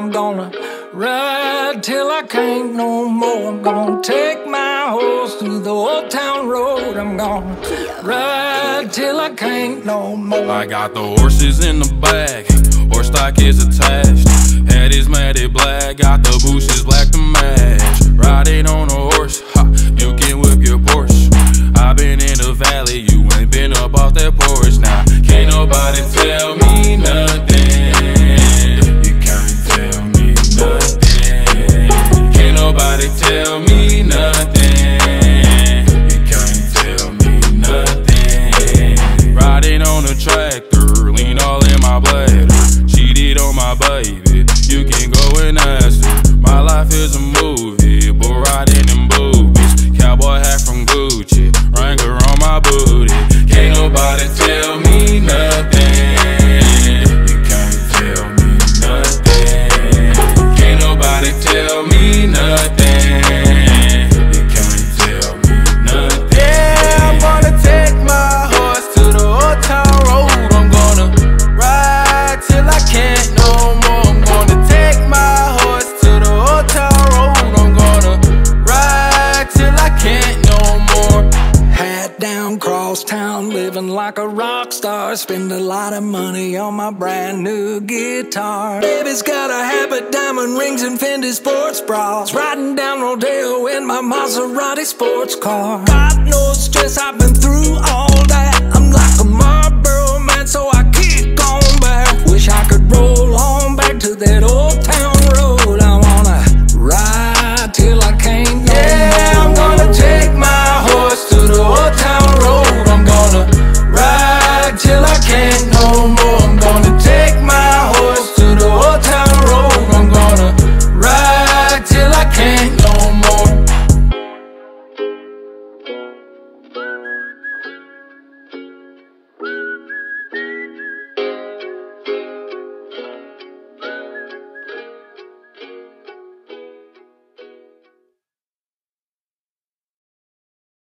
I'm gonna ride till I can't no more. I'm gonna take my horse through the old town road. I'm gonna ride till I can't no more. I got the horses in the back, horse stock is attached. Head is matted black, got the bushes black to match. Riding on a horse, ha, you can whip your Porsche. I've been in the valley, you ain't been up off that porch. Now, can't nobody tell me nothing. You can't tell me nothing. Can't nobody tell me nothing. You can't tell me nothing. Riding on a tractor, lean all in my bladder. Cheated on my baby, you can go and ask her. My life is a movie, but riding in boobies. Cowboy hat from Gucci, Wrangler on my booty. Can't nobody tell me nothing. You can't tell me nothing. Can't nobody tell me nothing. You can't tell me nothing. Yeah, I'm gonna take my horse to the old town road. I'm gonna ride till I can't no more. I'm gonna take my horse to the old town road. I'm gonna ride till I can't no more. Hat down, cross town, living like a rock star. Spend a lot of money on my brand new guitar. Baby's got a habit, diamond rings and Fendi sports bras. Riding down Rodeo in my Maserati sports car. God knows stress I've been through all